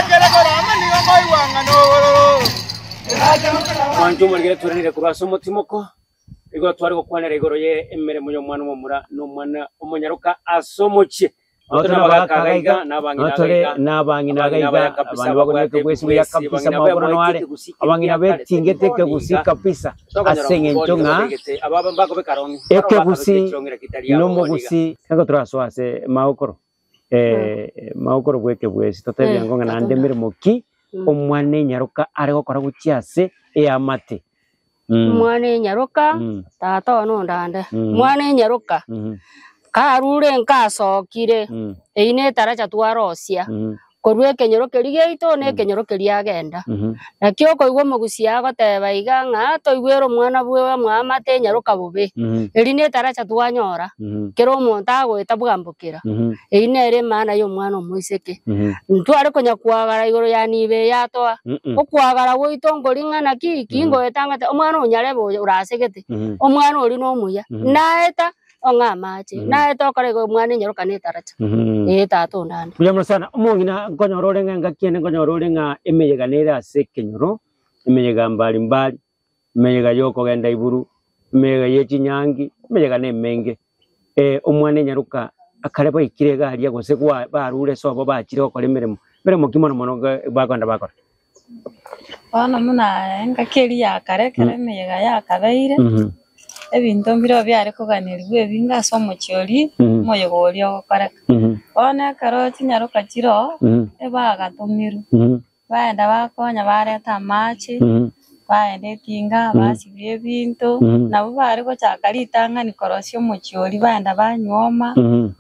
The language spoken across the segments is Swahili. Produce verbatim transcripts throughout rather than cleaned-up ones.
Mantu margere turanire kurasa umutimoko ego twari gukwanira igoro ye emere muyo mwana umumura no mwana umunyaruka asomoche Otona bagakaiga nabangina nabangina gaiga abantu bagoneka kwesi ya kabisa maboro wale abangina betingete ke gusi kabisa asenge ntonga ababa bagobe karoni eke gusi no mo gusi ngo turaso ase maokoro eh maokoro bweke bwesi totebya ngo ngana ndemere moki omwane nyaruka ari gukora gukiase e amate mwane nyaruka tata no ndande mwane nyaruka karure nkasokire eine taracha twarosia korwe kenyoro keriye ito ne kenyoro keriagenda nakyo koigwo mugusia goteba iganga toigwero mwana bwe mwamate nyaruka bube erine taracha twanyora kero omonto agweta bwambukira eine ere mana yo mwana omuiseke ntware konya kwagara igoro yanibe yatoa okwagara goito ngoringana ki kingo etangate omwana onyarebo urasegete omwana ori no muya naeta onga mache na etokore go mwana nyaruka ne taracha e tato ndande buyamro sana omongina nkonyorore nga kiene nkonyorore nga emeyega nera sekenyoro emeyega mbali mbali emeyega yoko genda iburu emeyega yekinyangi emeyega ne menge eh omwana nyaruka akarebo ikirega hariya gose kwa barure sobo bakire okore mirimo mirimo kimono mono bagonda bakora bana muna nga keri yakare kare emeyega yakabeire ebintu mbiro byari kuganirwe binga somo cyori moyo gori okora ona karoti nyaruka kiro eba gatumiru baenda bakonya bareta machi baende tinga basibye bintu nabo bari ko cyakaritanga ni korosyo mu cyori baenda banyoma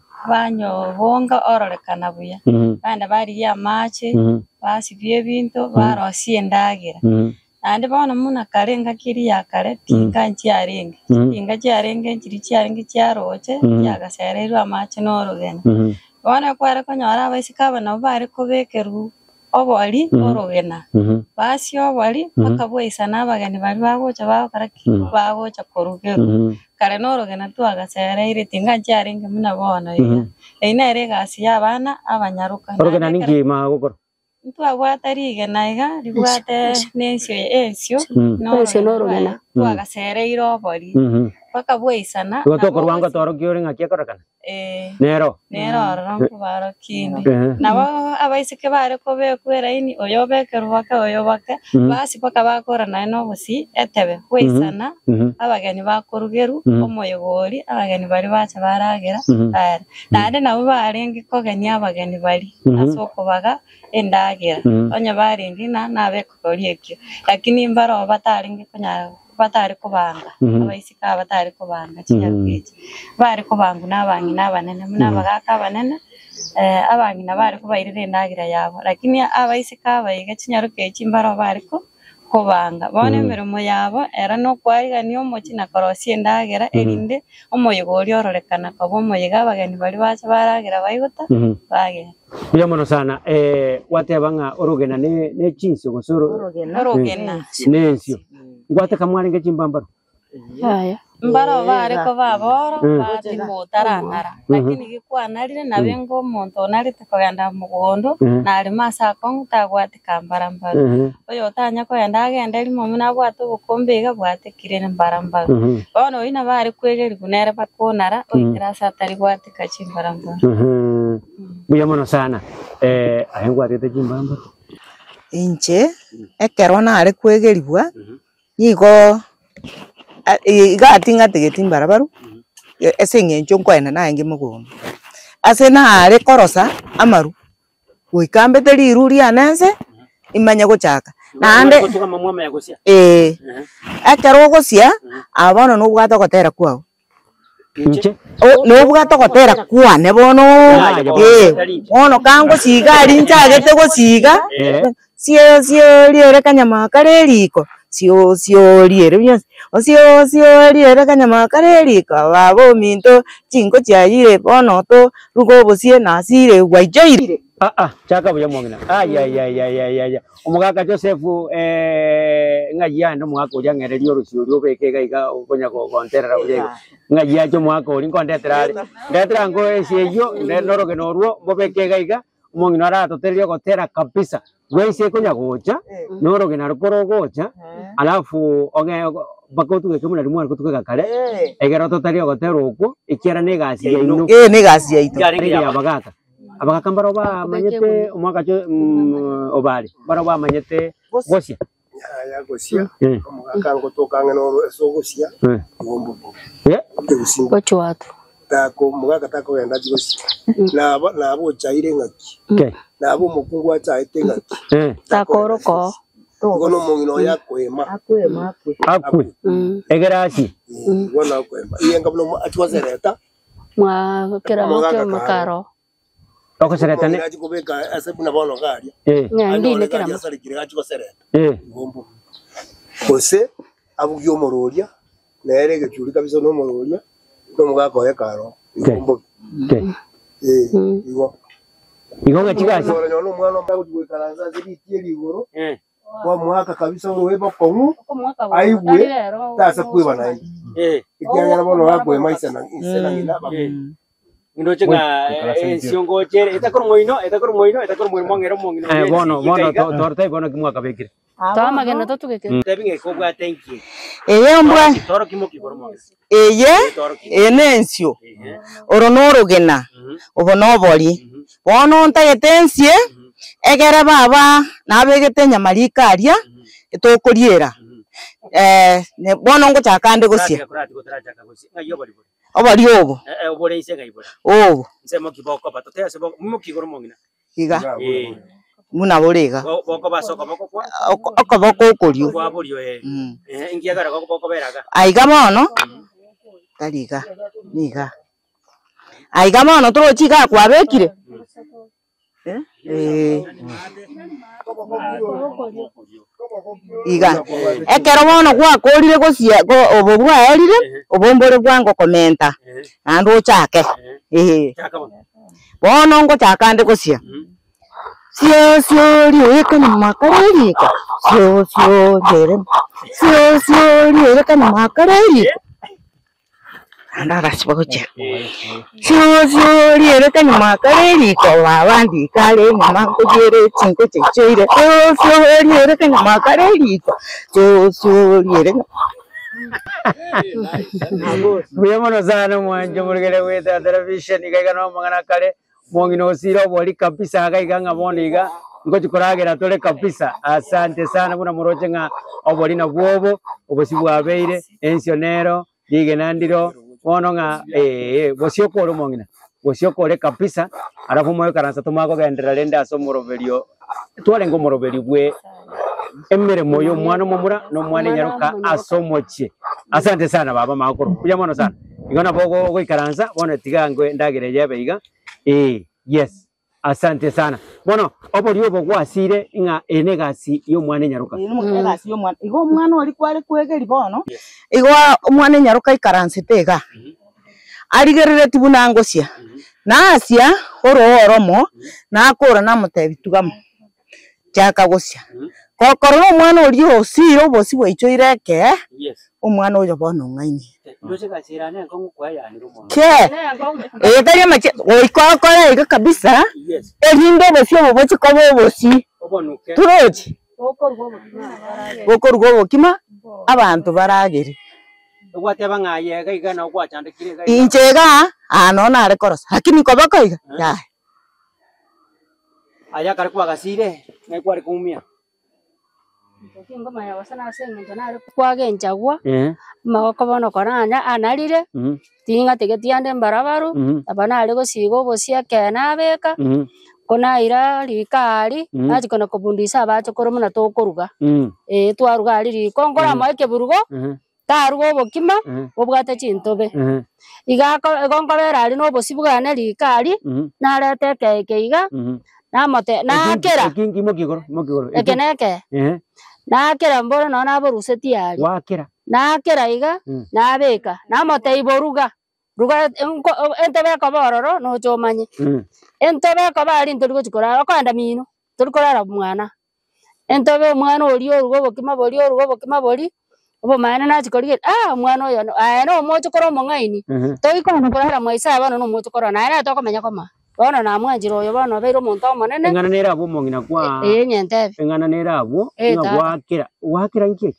banyo bonga ororekana buya baenda bari ya machi basibye bintu barosie ndagira ande bana muna karenga kiri ya kare tinga nchiarenge tinga chiarenge chiri chiarenge chiaroche yagasererwa amache norogena bana kwara konyara abasikaba nabo bari kubekeru obori orogena basi obori bakabwisa nabagani bari bagocha bakaraki bagocha korugero kare norogena tu agaserere tinga chiarenge muna bona ya ina regasi yabana abanyaruka orogena ningi magokoro Tua watari genaiga ribwate nesyo esyo no se no rogena tuaga sereiro bori paka bweisana gotoko rwanga toro kyori ngakia korakana eh nero nero rangu baro kindi nabo abaisike bare ko be kwera ini oyobeke rwaka oyobaka basi paka bakora na no busi etebe bweisana abagani bakorugeru omoyogori abagani bari bacha baragera ara nande nabo barengi kogania abagani bari asoko baga endagera onya barengi na nabe kokoriekyo lakini mbaro batarengi kunya batari kubanga abaisika batari kubanga kinyabwije bari kubangu nabangi nabanene munabagaka banene eh abangi nabari kubairire ndagira yabo lakini abaisika bayiga kinyaruke kimbaro bari ko kubanga bone mirimo yabo era no kwariga niyo mochi na korosie ndagira erinde omoyigori ororekana kabo omoyiga bagani bari bacha baragira bayiguta bage Kuya mono sana eh watebanga orogena ne ne chinsi gosoro orogena orogena nensio gwate kamwari ngechimbambaro haya mbaro bare ko baboro bati botarangara lakini gikwanarire nabengo muntu narite kogenda mugondo nari masa konguta gwate kambarambaro oyo tanya ko yenda agenda limo muna bwate bukombiga bwate kirene mbarambaro ono ina bare kwegeri kunere bakonara oikira satari gwate kachimbarambaro buya mono sana eh ahengwa tete chimbambaro inche ekerona ari kwegeribwa yigo iga tinga tegeti mbarabaru esenge nchonkwena nange mugondo ase na are korosa amaru goikambe teri iruri anense imanya gochaka nande kutuka mamwa ya gosia eh akero gosia abono no bwato gotera kwao inche no bwato gotera kwa ne bono eh ono kango siga rincha gete gosiga sio sio liere kanyama kareriko sio sio liere byose osio sio liere kanyama kareriko babo minto chingo chayire bono to rugo bosie nasire gwajoire ah ah chaka buya mwangina ay ay ay ay ay omugaka Joseph eh ngajia ndo mwaka uja ngererio rusio rubeke gaiga okonya ko konterera buya ngajia cyo mwaka uri kontetera ndetera ngo esieyo ndero ke noruo bobeke gaiga omong'ina aratotereria ogotera kabisa gwaise konya gocha norogena rukoro gocha alafu onge bakotugeke muna rimwe arikotugeka kare egero totari ogotera okwo ikiara ne gasi ya ino eh ne gasi ya ito ya bagaka abagaka mbaro ba manyete omwaka cyo obari baro ba manyete gosia ya gosia omugaka ngo tokanga no so gosia ngombo eh gocho watu tako mugaka tako yenda gosia na na bo chaire ngaki okay na bo mukungu achaite ngaki eh takoroko ngono mongino yakwema akwema akwe egerasi ngono akwema iyenga bno atwazereta mwa kera mokyo makaro okosereta ne ajikubeka asebuna bono gari eh nyandi ne kera asarikire ajikosereta eh ngombo kose abugyo mororia nere gechuri kabisa no mororia no mugaka oyekaro ngombo okay eh igo igo gachigasi ora no mwana mbago gwikaranza ziritie ligoro eh kwa mwaka kabisa urweba kongu aigwe tasa kwiba na hii eh ikianya bono wakwe maisha na isena ngaba Indojenga siongo chere etakor moino etakor moino etakor moino mongero mongino eh bono bono torte bono kimwaka bekire tama gena totugeke tebinge kobwa thank you eye mbwa toro kimoki boromo eye enensio oronorogena obonobori bono ntagetensie egere baba nabegete nyamarikaria etokoriera eh ne bono ngo chakande gosia obari obo eh obore isenga ibora obo nsemo kiboko batotea sebo muki goro mongina iga eh muna borega boko basoko boko kwa okoboko okorio kwa borio eh eh ingiagara boko boko beraga aiga mono tariga niga aiga mono turochiga kwa bekire eh eh iga ekero bono gwakorire gosia obo bwaerire obombore bwango komenta ando chake eh bono ngo chakande gosia sio sio rieka ni makarerika sio sio jere sio sio rieka ni makarerika andara sibagocha sio sio rieka ni makarerika wabandi kale mango jere chinko checheire sio sio rieka ni makarerika sio sio rieka Buyamono sana mwanje murigere weta television igaiga no mangana kare mongino siro boli kabisa agaiga ngaboniga ngo chikoragera tole kabisa asante sana buna muroche nga oboli na bwobo obosi bwabeire ensionero dige nandiro bono nga eh bosio koro mongina bosio kore kabisa arafu moyo karanza tumago gendera lenda somoroberio twale ngo moroberi bwe emere moyo mwana momura no mwana nyaruka asomoche asante sana baba makuru kujamono sana igona bogo go ikaranza bona tigangwe ndagire yebeiga eh yes asante sana bono obori obo gwasire inga enegasi yo mwana nyaruka enegasi yo mwana igo mwana oli kwale kwegeri bono igo mwana nyaruka ikaranze tega arigerere tibunangosia nasia oro oromo nakora namutebitugamo chaka gosia kokoro mwana oli osiro bosi bwaicho ireke yes omwana oyo bono ngaini ndoche gasirane ngo kwaya ni rumo ke eh tari mache oikokore iga kabisa yes elindo bosi obo chikobo bosi obonuke turoji okorgo kima abantu baragere gwate bangaye gaiga na gwachandikire gaiga inchega anona are koros lakini kobako iga ya aya kare kwa gasire ngai kwari kumia kingo maya wasana senga nare kwage njagwa eh magoko bono koranya analire tinga tegetiande mbarabaru abana ale gosigo bosia kena beka kona ira likari aje kona kubundisa abacho koromuna to koruga eh twaruga ali likongora maike burugo tarugo bokima obwate chintobe igako gongobera ali no bosibugane likari narete keiga na mote na kera kingi mokigoro mokigoro ekeneke eh na kera mboro no na boruseti ali wa kera na kera iga na beka na mote iboruga ruga entebe ko bororo no chomanye entebe ko bali nturugo chikora okanda mino turukorara mwana entebe mwana oli orugo bokima boli orugo bokima boli obo mana na chikori ah mwana oyo ah no mocho koro mongaini to ikona korara mwaisa bano no mocho koro na era to komenya koma Bona na mwanjiro oyo bona beiro muntu omonene. Engana nera abo mongina kwa. Eh nyentebe. Engana nera abo Eh, nga tata. wakira. Wakira nki?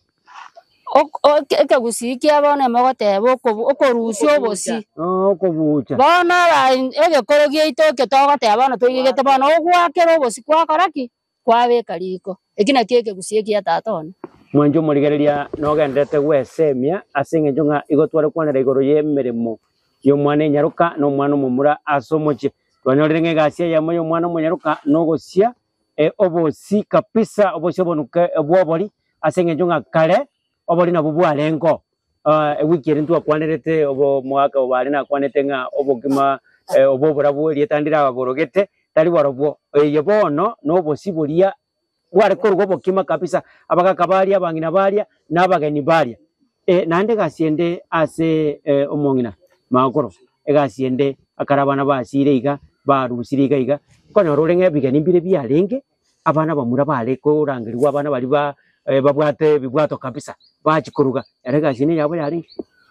Ekegusikia bona mogoteba okorusio obosi. Oh, kobucha. Bona egekoro giaito ketogoteba bona toigete bona ogwakera obosi kwakoraki kwabeka riko. Eki nakio ekegusia kia tata one. Mwanjo murigereria nogendete gwesemia asenge jonga igotware kwanera igoro yemeremo yo mwana nyaruka no mwana mumura asomoche twanyorere ngegasia ya moyo mwana munyaruka no gosia e obosi kapisa obosi bonuke obwobori asenge jonga kare obori na bubu alengo uh, e wikiri ntu akwanerete obo mwaka obari na kwanete nga obogima e, obobora bwo rietandira agorogete tari warobwo e, yebono no bosi boria wale korugo bokima kabisa abaga kabaria bangina baria nabageni baria e nande gasiende ase e, omongina makoro egasiende akarabana basire iga barusire iga iga kono rorenge bigeni bire biarenge abana bamura bare ko rangirwa abana bari ba e, babwate bibwato kabisa bachikuruga erega sine yabo yari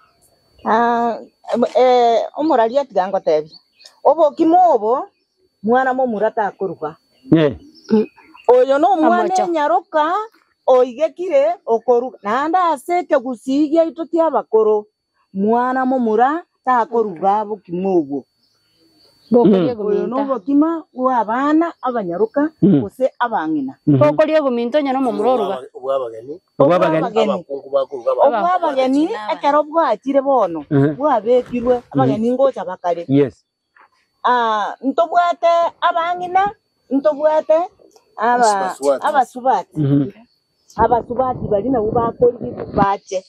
ah eh omuraria tigango tebi obo kimobo mwana mo murata kuruga eh oyo no mwana nyaruka oigekire okoruga nanda aseke gusigia ito tia bakoro mwana mo mura ta koruga bo kimobo Bokorie oyo no guminta. bokima wa bana abanyaruka ose abangina Bokorie guminta nyono mu muroruga. Obwabageni. obwabageni Abakungu bakuruga. obwabageni ekero bwakire bono bwabekirwe abageni ngocha bakare yes ah ntobwate abangina ntobwate aba Abasubati. abasubati mhm abasubati bali nabo bakori bache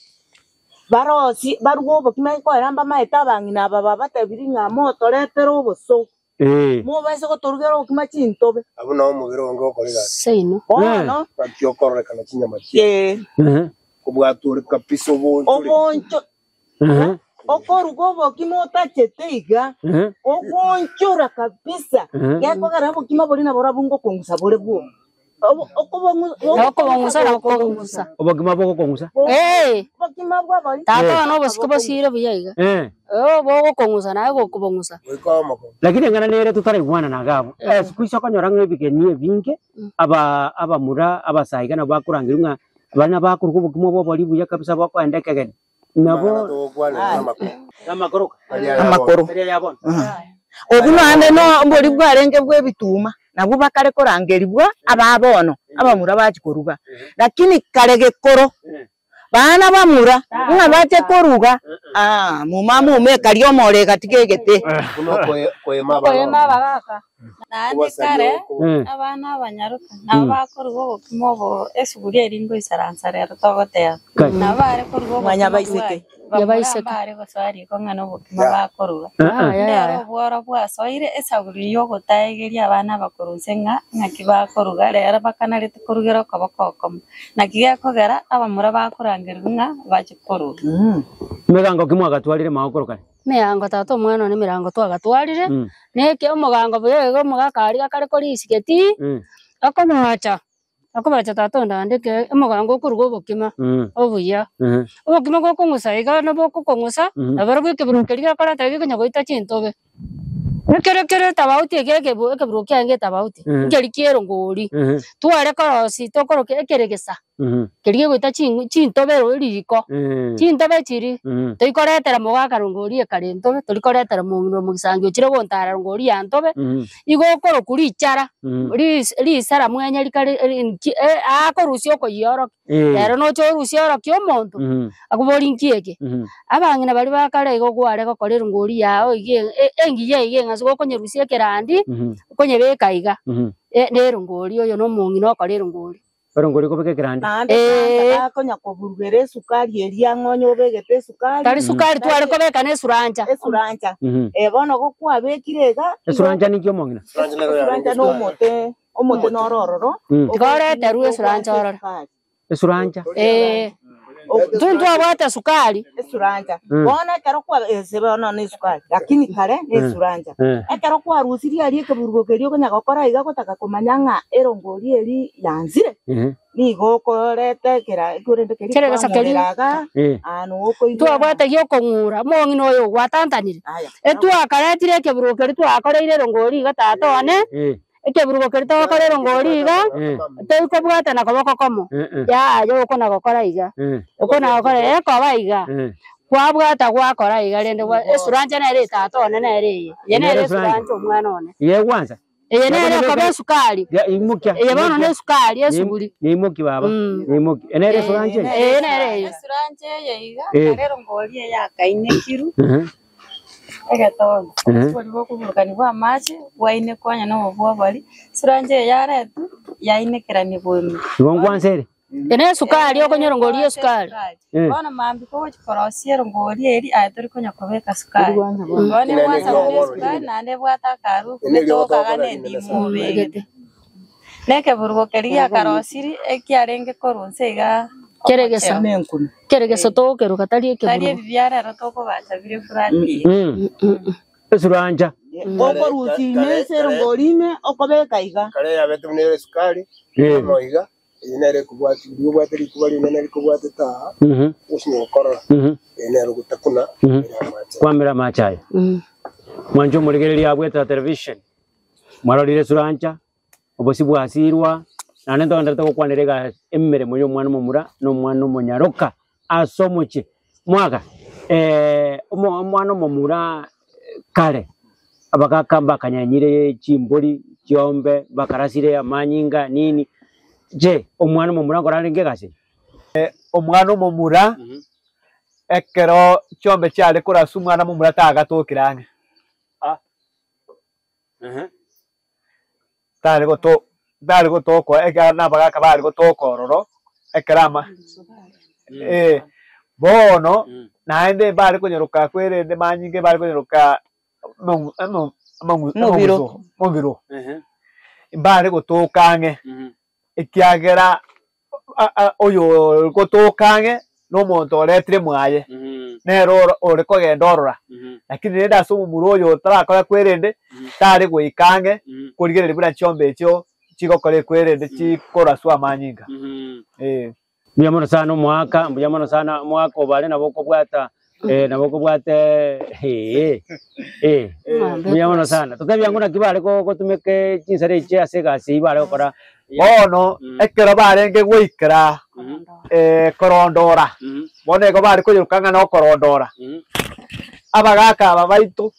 barosi barugo bokima ko ramba maeta bangina baba batabiri nga moto letero boso eh mo baise ko torugero bokima chintobe Abo nawo mubiro wange okorega. Seino. ono Bakyokoreka kinyama cye. ye eh Kubwature kapisa obonjo. oboncho eh okorugo bokima otacheteiga eh obonchora kabisa Mhm. yako gara bokima boli na bora bungo kongusa bole bwo okobongu Okobongusa na okobongusa. obogima boko kongusa Eh, bokima bwa boli tata ono bosiko bosire buyaga. eh Oh, bogo kongusa na go kubongusa. Wiko mako. lakini ngana nere tutari bwana nagabo eh sikuisha kanyora ng'ebigeni ebinge aba abamura abasaiga na bakurangirunga bana bakurugo bogimo bo boli buya kabisa bakwendekegeni nabo Amakoro. amakoro Seria yabon. obunande no mboli bwarenge bwebituma nabo bakare korangeribwa ababono abamura bakikoruga lakini karege koro bana bamura nga bache koruga ah muma mume kali omore katigegete Kuno koyema Koyema bagaka. Nandi kare eh abana abanyaruka nabakorugo gokimobo esuguria eringo isaransarero togotea Kai. nabare korugo Mwanya baiseke. Yabaiseke. bare gosari kongana obokimo bakoruga Ah, ya ya. rero bworo bwasoire esaburi yo gotaegeria abana bakorunse nga ngaki bakoruga rero bakanarete korugera kobokokomo nakiga kogera abamura bakorangirwa nga bakikoruga megango kimwaga twalire maokoro kare Mirango tata omwana one mirango twagatwarire. mm Neke omugango buyego mugakari gakare kori isiketi. mm Akomacha. Akomacha tata ndandike omugango okuruga obokima. mm Obuya. mhm Obokima gokongusa iga nabo gokongusa. Mhm. Abaro gwikebirukeri gakora tagi kunyagoita chintobe. Ekere kere tabauti egeke bu ekeburu kyange tabauti. Mhm. Ngeri kiero ngori. mhm Tware korosi tokoroke ekeregesa. mhm Kerige gwita chin chintobe roriko. mhm Chintobe chiri. mhm Toikoretera mugaka rungori ekare ntobe. Torikoretera mumiro mugisangio chire gontara rungori ya ntobe. mhm Igo okoro kuri ichara. mhm Ri ri sara mwanya rikare akorusio koyoro. eh Rero no chorusio ro kyo monto. mhm Akubori nkieke. mhm Abangina bari bakare igo gware gokorera ngori yao ige engiye ige ngasugo konyerusie kerandi mhm konyebeka iga. mhm Rero ngori oyo no mungi no korera ngori. pero ngori kobeke grande ande Eh. kakonya koburugere sukari eria ngonyo begete sukari Tari sukari tware kobeka ne suranja. esurancha mhm e bono gokwa bekirega esuranja nikyo mongina esurancha no mote omote norororo mm Tikorete ruwe suranja ororo. esuranja Eh, tuntu abata sukari esuranja bona kero kwa sebe ona ni sukari lakini kare ni suranja ekero kwa rusiri ari keburugo kerio konya gokora iga gotaka kumanyanga erongori eri yanzire ni gokorete kera ikurende keri Kere gasakeri. anu oko tu abata gyo kongura mongi no yo watantanire etu akaretire keburugo keri tu akoreire rongori gatato ane ekeburugo keri to akorere rongori ga te ko bwata na koboko komo ya yo ko na gokora iga uko na gokora e ko baiga kwa bwata kwa kora iga rende esuranja na ere tato ane na ere ye na ere esuranja omwana one ye kwanza ye na ere ko be sukari ya imukia ye bono ne sukari esuguri ni imuki baba ni imuki ene ere suranje eh na ere Suranje yeiga karero ngori ya kaine kiru egaton bali boko burukani bwa machi waine kwanya no bwa bali suranje yaretu yaine kerani bwemi ngongwansere ene sukari okonyoro ngori sukari bona mambi ko chikorosia ngori eri atori konya kobeka sukari bone mwanza ko sukari nande bwata karu kumetoka gane ndi mubegete neke burugo keria karosiri ekiarenge korunse ga keregesa keregesa to kero katari tari ekeburugo bibyara ratoko bacha bire furati esuranja oko rusine serongorime okobeka iga kare ya betu ne sukari no iga inere kubwati byo bwateri kubali nene kubwati ta mhm usino korora inere gutakuna kwamira machayo mwanjo muligereri abweta television mwarorire suranja obosi bwasirwa nane ndonda to kwanirega emmere moyo mwana mumura no mwana munyaroka asomuche mwaka eh omwana mumura kare abakakamba kanyanyire chimbori chiombe bakarasire amanyinga nini je omwana mumura ngorange gase eh omwana mumura ekero chiombe cyale kurasu umwana mumura tagatokirane ah eh tare goto dale gotoko ega nabaga kabali gotoko roro ekrama eh bono naende bali konyeruka kwerende manyinge bali konyeruka mo mo mo mobiro eh bali gotokange ekiagera oyo gotokange no monto letre mwaye nero ore kogenda orora lakini nenda so mumuro oyo tarakora kwerende tare goikange kurigerere bura chiombe ekyo chigokore kwerende chikora swa manyinga eh muyamona sana mwaka muyamona sana mwaka obale naboko bwata eh naboko bwate eh eh muyamona sana tukabyangona kibale ko kotumeke chinsare che asega sibale okora bono ekero barenge gwikira eh korondora bone ko bari ko yukanga no korondora abagaka abaitu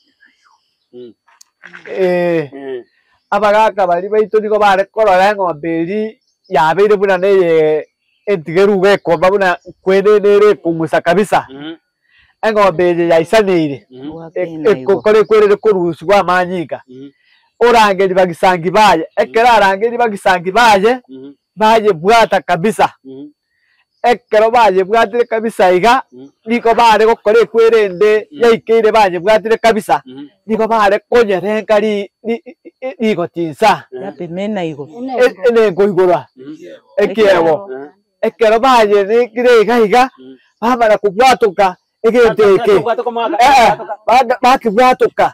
eh abagaka bari baitu niko bare korora ngomberi yabire buna ne entigeruge ko babuna kwenenere kumusa kabisa ngomberi yaisanire ekokore kwerere kurusi kwa manyika orangeri bagisangi baye ekera arangeri bagisangi baye baye bwata kabisa ekero baye bwatire kabisa iga niko bare gokore kwerende yaikire baye bwatire kabisa niko bare konyerenga ri niko tinsa yapemena igo ene goigora ekero ekero baye ni kire iga iga bamara kubwatuka eketeke eh bakibwatuka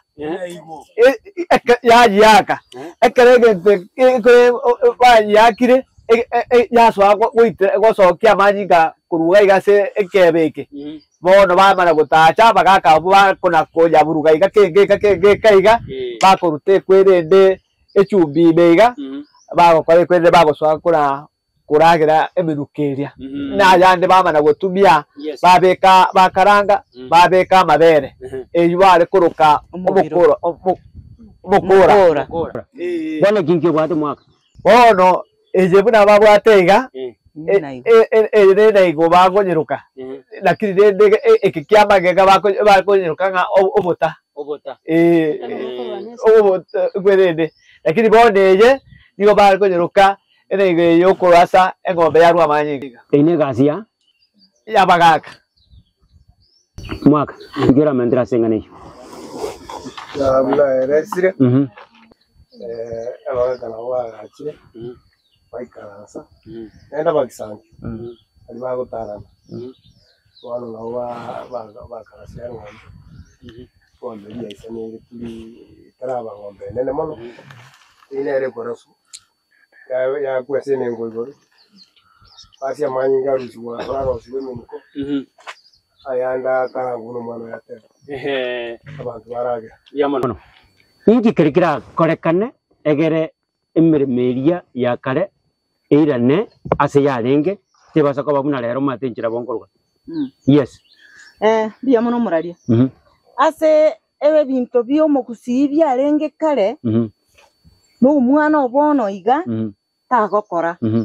ya yaka ekerege ekore baye yakire ya swa gwite gosokia manyinga kuruga igase ekebeke bono bamara gutacha bagaka bakona koja buruga iga kenge kenge kaiga bakorute kwerende echumbi bega bagokore kwerende bagoswa kura kuragira emirukeria na yande bamara gutumia babeka bakaranga babeka mabere eyu bare kuruka omukoro omukora bono kinki bwate mwaka bono eje buna babwatega eh nenda igo bagonyeruka lakini nende ekikiama gega bagonyeruka nga obota obota eh obota gwerende lakini boneje nigo bagonyeruka ene igo yokorasa engombe ya rwa manyinga ine gasia ya bagaka mwaka ngira mendra senganisho ya bula resire mhm eh abagaka na wa achire baikaransa nenda bagisangi ari bagotarana wano nabo bakarasya ng'ombe ng'ombe iria isa nere turi taraba ng'ombe nene mono inere korasu ya kwese nengo igoro basi amanyi ngarusi wa barosi bemenuko ayanda karanguno mwana yatera ehe abantu barage yamono ingi kirikira korekane egere emeremeria ya kare irane ase yarenge tebasa ko babuna rero matinjira bonkorwa yes eh biya mono muraria mhm ase ewe binto byo mokusi byarenge kare mhm no mwana obono iga mhm tagokora mhm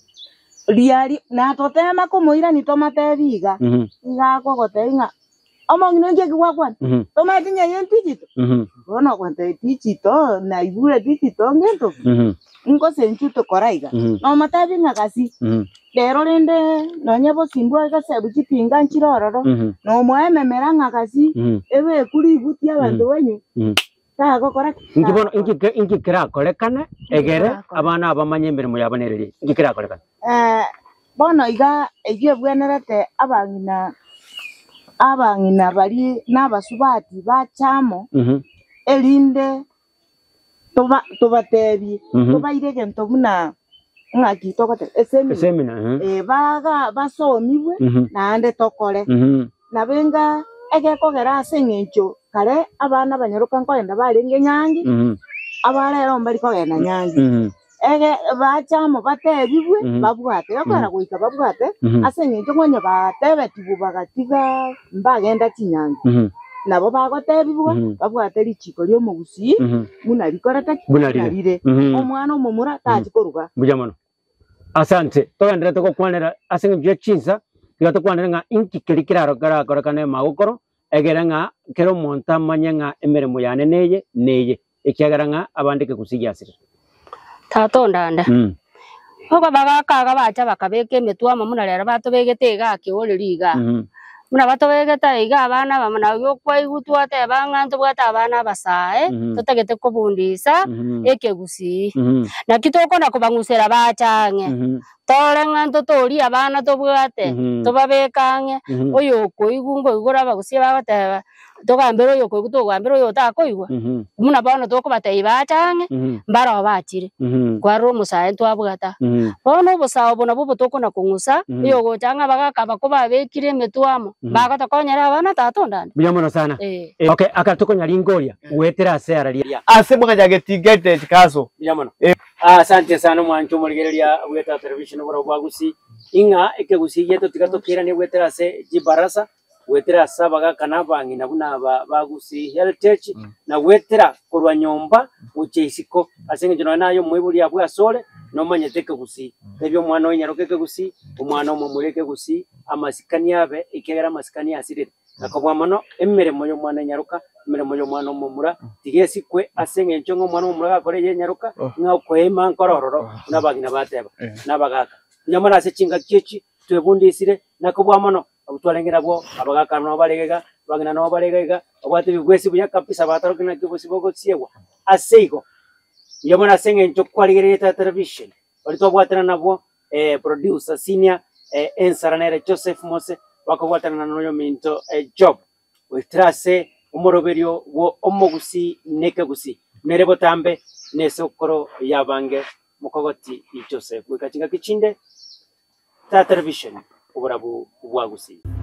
riari na totema kumuira ni tomate biga mhm iga gogotenga among nge gwakwan tomate nya yentijito mhm bono kwante tijito na ibure tijito ngento mhm ngo senchuto koraiga no matabi ngakasi mhm lero rende nonyabo simbwa gasebu kitinga nchirororo no mwememera ngakasi ewe kuri buti abantu wenyu ta gokora ingibono ingi ingi kira korekana egere abana abamanye imirimo yabonerere ingi kira korekana eh bono iga egiye bwenerete abangina abangina bari n'abasubati bachamo mhm elinde toba tobatebi tobaire gento buna ngaki tokote esemina esemina eh baga basomiwe nande tokore na benga ege kogera asengecho kare abana banyaruka nkoenda barenge nyangi abarero mbari kogenda nyangi ege bachamo batebibwe babwate yakara goika babwate asengecho ngonya batebe tibu bagatiga mbagenda kinyangi nabo bagotebibwe babwate lichiko lyo mugusi muna bikorata bunarire omwana omumura tajikoruga bujamono asante togandira toko kwanera asenga byo chinsa tigato kwanera nga inki kirikiraro gara korakane magokoro egera nga kero monta manyanga emeremo yane neye neye ekyagara nga abandike kusigyasira tato ndanda mm hoga baga kaga bacha bakabeke metwama muna rero batobegete ga kioliriga muna batobegeta iga abana bamana yo kwa igutwa te banganto bwata abana basae totagete ko bundisa ekegusi na kitoko na kubangusera bachange tore nganto tori abana tobwate tobabekange oyo ko igungo igora bagusi bagateba togambero yo ko gutogambero yo takoigwa muna bana toko batei bachange mbara bachire kwaro musae twabwata bono busao bona bubo toko na kungusa yo gochanga bagaka bakoba bekire metwamo bagata konyera abana tatondana biyamono sana okay akatoko nyalingoria wetera asera ria ase mwa jagetigete kaso biyamono asante sana mwancho murigereria weta television bora bwagusi inga ekegusi yeto tigatokira ne wetera se jibarasa wetera sabaga kana bangi na buna bagusi heritage mm. na wetera korwa nyomba ucheisiko asenge jino nayo mwibuli ya bwa sole no manyeteke gusi ebyo mm. mwana wenyaroke gusi umwana omumureke gusi amasikani yabe ikegera amasikani asirire nakobwa mono emmere moyo mwana nyaruka emmere moyo mwana omumura tigesi kwe asenge nchongo mwana omumura akore ye nyaruka oh. nga kwema nkorororo oh. nabagina bateba eh. nabagaka nyamara se chinga kichi twebundisire nakobwa mono abutwalengera bwo abagaka no baregega bagina no baregega obwate bigwesi buya kapisa batarukina kibusi bogo siewa aseigo yamona senge ncho kwaligereta television bali to bwatana nabo eh producer senior eh ensaranere Joseph Mose wako bwatana no minto eh job wetrase umoroberio wo omogusi nekegusi nerebo tambe nesokoro yabange mukogoti Joseph wekachinga kichinde ta television uburabu bwagusi.